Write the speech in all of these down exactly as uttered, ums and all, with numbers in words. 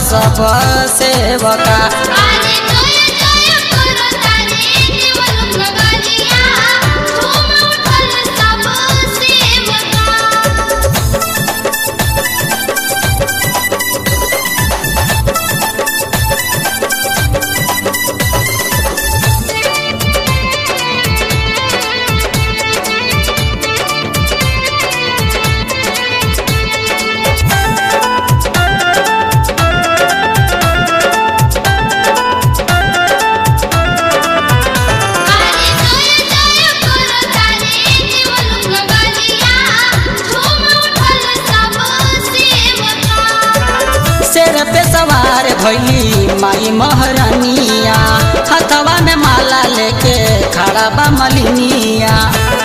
सब सेवका। शेर पे सवार भइली माई महारानिया, हथवा में माला लेके खड़ा बा मलिनिया।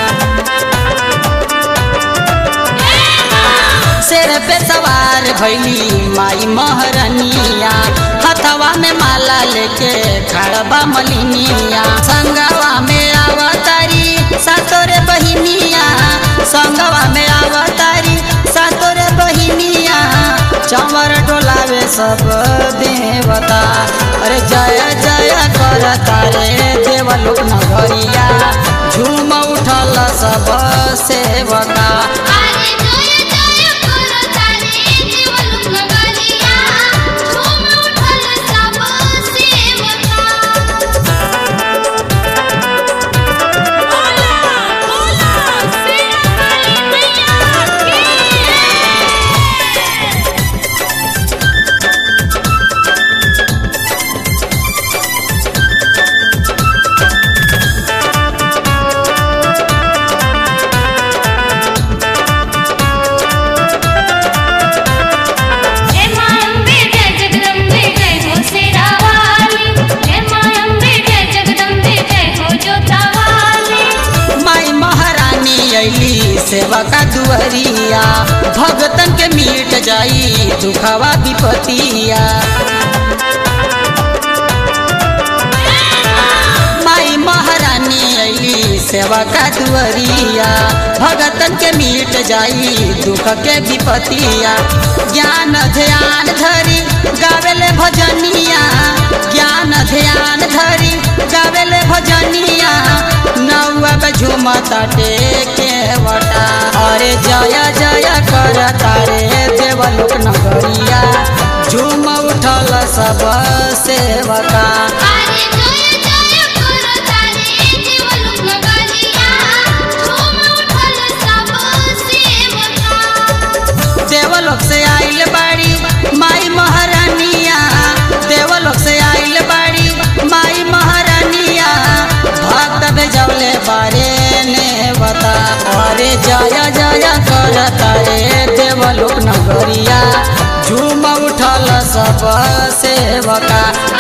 शेर पे सवार भइली माई महारानिया, हथवा में माला लेके खड़ा बा मलिनिया। संगवा में अवतारी सातोरे बहिनिया, संगवा में अवतारी सातोरे बहिनिया। चंवर डोलावे सब देवता, अरे जय जय करता रे देवलोक नगरिया। झूम उठल सब सेवका। सेवका दुआरिया, भगतन के मिट जाई दुखवा विपतिया। माई महारानी अली सेवका दुआरिया, भगतन के मिट जाई दुख के विपतिया। ज्ञान ध्यान धरी गावेले भजनिया, ज्ञान ध्यान धरी गावेले भजनिया। नौआ पे झूमता टेके वटा, अरे जय जय करता रे देवलोक नगरिया। झूम उठल सब सेवका। देवलोक से आइल बाड़ी माई महारानिया, देवलोक से आइल बाड़ी माई महारानिया। भक्त भेजौले बारे ने बता, अरे जय जय करता रे देवलोक नगरिया। झूम उठल सब सेवका।